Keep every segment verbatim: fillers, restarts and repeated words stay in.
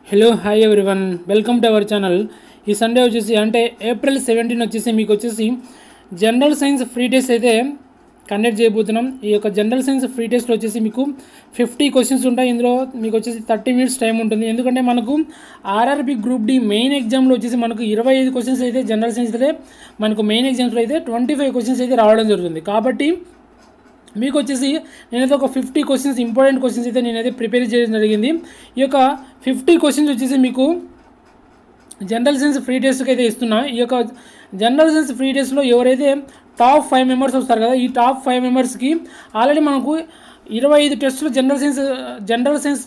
Hello hi everyone welcome to our channel. ఈ Sunday వచ్చేసి అంటే ఏప్రిల్ సెవెంటీన్ వచ్చేసి మీకు వచ్చేసి జనరల్ సైన్స్ ఫ్రీ టెస్ట్ అయితే కండక్ట్ చేయబోతున్నాం। ఈ యొక్క జనరల్ సైన్స్ ఫ్రీ టెస్ట్లో వచ్చేసి మీకు ఫిఫ్టీ క్వశ్చన్స్ ఉంటాయి। ఇందులో మీకు వచ్చేసి థర్టీ మినిట్స్ టైం ఉంటుంది। ఎందుకంటే మనకు ఆర్ఆర్బి గ్రూప్ డి మెయిన్ ఎగ్జామ్లో వచ్చేసి మనకు ఇరవై ఐదు క్వశ్చన్స్ అయితే జనరల్ సైన్స్ అయితే మనకు మెయిన్ ఎగ్జామ్స్లో అయితే ట్వంటీ ఫైవ్ క్వశ్చన్స్ అయితే రావడం జరుగుతుంది। కాబట్టి మీకు వచ్చేసి నేనైతే ఒక ఫిఫ్టీ క్వశ్చన్స్ ఇంపార్టెంట్ క్వశ్చన్స్ అయితే నేనైతే ప్రిపేర్ చేయడం జరిగింది। ఈ యొక్క ఫిఫ్టీ క్వశ్చన్స్ వచ్చేసి మీకు జనరల్ సైన్స్ ఫ్రీ టెస్ట్కి అయితే ఇస్తున్నా। ఈ యొక్క జనరల్ సైన్స్ ఫ్రీ టెస్ట్లో ఎవరైతే టాప్ ఫైవ్ మెంబర్స్ వస్తారు కదా, ఈ టాప్ ఫైవ్ మెంబర్స్కి ఆల్రెడీ మనకు ఇరవై ఐదు టెస్టులు general science general science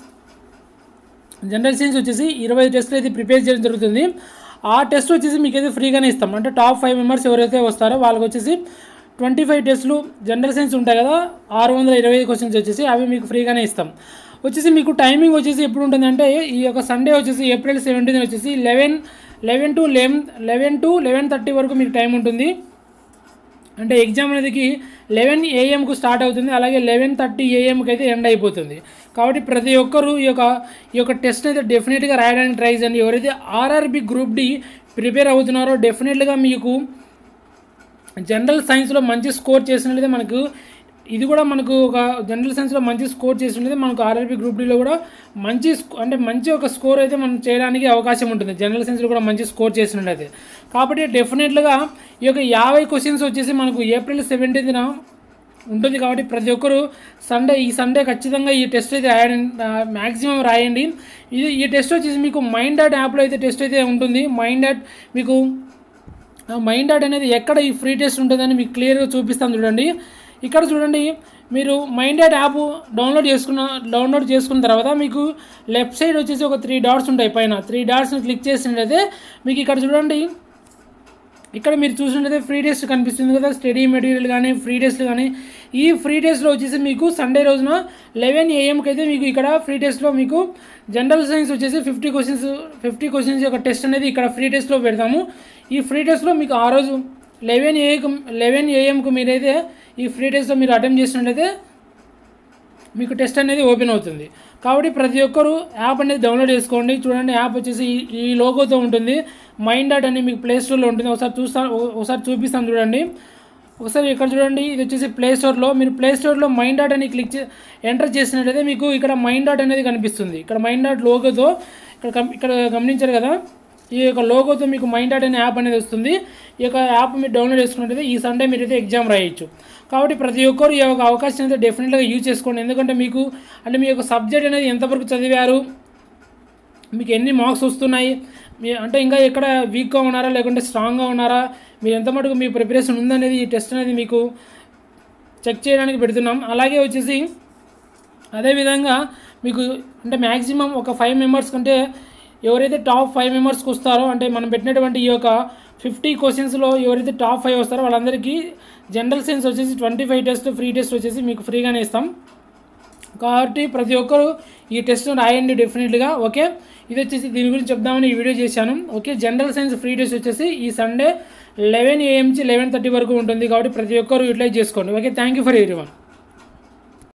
general science వచ్చేసి ఇరవై ఐదు టెస్టులు అయితే ప్రిపేర్ చేయడం జరుగుతుంది। ఆ టెస్ట్ వచ్చేసి మీకు అయితే ఫ్రీగానే ఇస్తాం। అంటే టాప్ ఫైవ్ మెంబర్స్ ఎవరైతే వస్తారో వాళ్ళకి వచ్చేసి ట్వంటీ ఫైవ్ టెస్టులు జనరల్ సైన్స్ ఉంటాయి కదా, ఆరు వందల ఇరవై ఐదు క్వశ్చన్స్ వచ్చేసి అవి మీకు ఫ్రీగానే ఇస్తాం। వచ్చేసి మీకు టైమింగ్ వచ్చేసి ఎప్పుడు ఉంటుంది అంటే ఈ యొక్క సండే వచ్చేసి ఏప్రిల్ సెవెంటీన్ వచ్చేసి eleven eleven to eleven eleven to eleven thirty వరకు మీకు టైం ఉంటుంది। అంటే ఎగ్జామ్ అనేది లెవెన్ ఏఎంకు స్టార్ట్ అవుతుంది, అలాగే లెవెన్ థర్టీ ఏఎంకి అయితే ఎండ్ అయిపోతుంది। కాబట్టి ప్రతి ఒక్కరు ఈ యొక్క ఈ యొక్క టెస్ట్ అయితే డెఫినెట్గా రాయడానికి ట్రై చేయండి। ఎవరైతే ఆర్ఆర్బి గ్రూప్ డి ప్రిపేర్ అవుతున్నారో డెఫినెట్గా మీకు జనరల్ సైన్స్లో మంచి స్కోర్ చేసినట్లయితే మనకు ఇది కూడా మనకు ఒక జనరల్ సైన్స్లో మంచి స్కోర్ చేసినట్లయితే మనకు ఆర్ఆర్బి గ్రూప్ డిలో కూడా మంచి అంటే మంచి ఒక స్కోర్ అయితే మనం చేయడానికి అవకాశం ఉంటుంది, జనరల్ సైన్స్లో కూడా మంచి స్కోర్ చేసినట్లయితే। కాబట్టి డెఫినెట్గా ఈ యొక్క యాభై క్వశ్చన్స్ వచ్చేసి మనకు ఏప్రిల్ సెవెంటీన్త్న ఉంటుంది। కాబట్టి ప్రతి ఒక్కరు సండే ఈ సండే ఖచ్చితంగా ఈ టెస్ట్ అయితే రాయండి, మ్యాక్సిమం రాయండి। ఇది ఈ టెస్ట్ వచ్చేసి మీకు మైండ్ డాట్ యాప్లో అయితే టెస్ట్ అయితే ఉంటుంది। మైండ్ డాట్ మీకు మైండ్ డాట్ అనేది ఎక్కడ ఈ ఫ్రీ టెస్ట్ ఉంటుందని మీకు క్లియర్గా చూపిస్తాను చూడండి। ఇక్కడ చూడండి, మీరు మైండ్ డాట్ యాప్ డౌన్లోడ్ చేసుకున్న డౌన్లోడ్ చేసుకున్న తర్వాత మీకు లెఫ్ట్ సైడ్ వచ్చేసి ఒక త్రీ డాట్స్ ఉంటాయి, పైన త్రీ డాట్స్ని క్లిక్ చేసినట్లయితే మీకు ఇక్కడ చూడండి, ఇక్కడ మీరు చూసినట్లయితే ఫ్రీ టెస్ట్ కనిపిస్తుంది కదా, స్టడీ మెటీరియల్ కానీ ఫ్రీ టెస్ట్ కానీ ఈ ఫ్రీ టెస్ట్లో వచ్చేసి మీకు సండే రోజున లెవెన్ ఏఎంకి అయితే మీకు ఇక్కడ ఫ్రీ టెస్ట్లో మీకు జనరల్ సైన్స్ వచ్చేసి ఫిఫ్టీ క్వశ్చన్స్ ఫిఫ్టీ క్వశ్చన్స్ యొక్క టెస్ట్ అనేది ఇక్కడ ఫ్రీ టెస్ట్లో పెడతాము। ఈ ఫ్రీ టెస్ట్లో మీకు ఆ రోజు లెవెన్ ఏఎంకు లెవెన్ ఏఎంకు మీరైతే ఈ ఫ్రీ టెస్ట్లో మీరు అటెంప్ట్ చేసినట్లయితే మీకు టెస్ట్ అనేది ఓపెన్ అవుతుంది। కాబట్టి ప్రతి ఒక్కరు యాప్ అనేది డౌన్లోడ్ చేసుకోండి। చూడండి, యాప్ వచ్చేసి ఈ లోగోతో ఉంటుంది, మైండ్ డాట్ అని మీకు ప్లే స్టోర్లో ఉంటుంది। ఒకసారి చూస్తాను ఒకసారి చూపిస్తాను చూడండి। ఒకసారి ఇక్కడ చూడండి, ఇది వచ్చేసి ప్లే స్టోర్లో మీరు ప్లే స్టోర్లో మైండ్ డాట్ అని క్లిక్ చే ఎంటర్ చేసినట్లయితే మీకు ఇక్కడ మైండ్ డాట్ అనేది కనిపిస్తుంది। ఇక్కడ మైండ్ డాట్ లోగోతో ఇక్కడ ఇక్కడ గమనించారు కదా, ఈ యొక్క లోగోతో మీకు మైండ్ డాట్ అనే యాప్ అనేది వస్తుంది। ఈ యొక్క యాప్ మీరు డౌన్లోడ్ చేసుకున్నట్లయితే ఈ సండే మీరైతే ఎగ్జామ్ రాయొచ్చు। కాబట్టి ప్రతి ఒక్కరు ఈ యొక్క అవకాశం అయితే డెఫినెట్గా యూజ్ చేసుకోండి। ఎందుకంటే మీకు అంటే మీ యొక్క సబ్జెక్ట్ అనేది ఎంతవరకు చదివారు, మీకు ఎన్ని మార్క్స్ వస్తున్నాయి, మీ అంటే ఇంకా ఎక్కడ వీక్గా ఉన్నారా లేకుంటే స్ట్రాంగ్గా ఉన్నారా, మీరు ఎంత మటుకు మీ ప్రిపరేషన్ ఉందనేది ఈ టెస్ట్ అనేది మీకు చెక్ చేయడానికి పెడుతున్నాం। అలాగే వచ్చేసి అదేవిధంగా మీకు అంటే మ్యాక్సిమం ఒక ఫైవ్ మెంబర్స్ కంటే ఎవరైతే టాప్ ఫైవ్ మెంబర్స్కి వస్తారో అంటే మనం పెట్టినటువంటి ఈ యొక్క ఫిఫ్టీ క్వశ్చన్స్లో ఎవరైతే టాప్ ఫైవ్ వస్తారో వాళ్ళందరికీ జనరల్ సైన్స్ వచ్చేసి twenty five test free test వచ్చేసి మీకు ఫ్రీగానే ఇస్తాం। కాబట్టి ప్రతి ఒక్కరు ఈ టెస్ట్ రాయండి డెఫినెట్గా। ఓకే, ఇది వచ్చేసి దీని గురించి చెప్దామని ఈ వీడియో చేశాను। Okay, general science free test వచ్చేసి ఈ సండే లెవెన్ ఏఎం నుంచి లెవెన్ థర్టీ వరకు ఉంటుంది। కాబట్టి ప్రతి ఒక్కరు యూటిలైజ్ చేసుకోండి। Okay, thank you for everyone.